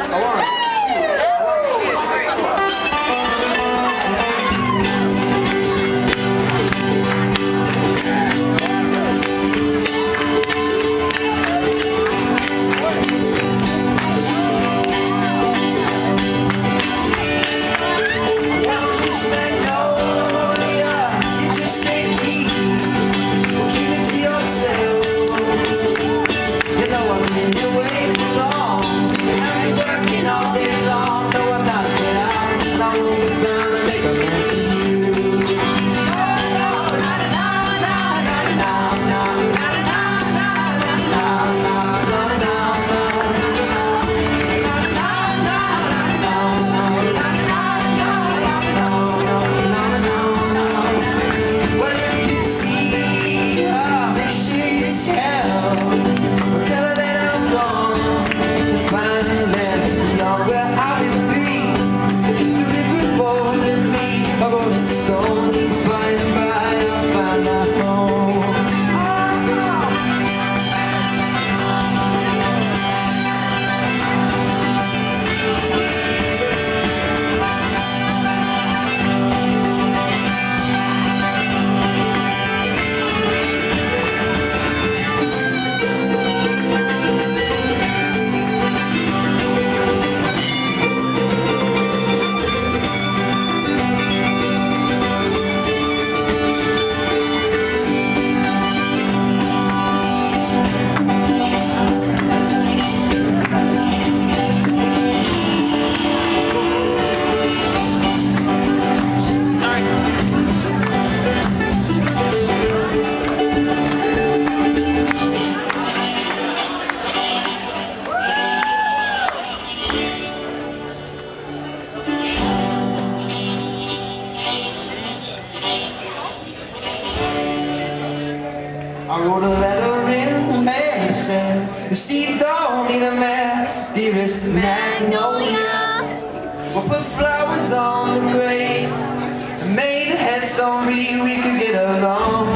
I wrote a letter in the mail, said Steve don't need a man, dearest Magnolia. We'll put flowers on the grave and made a headstone read we could get along.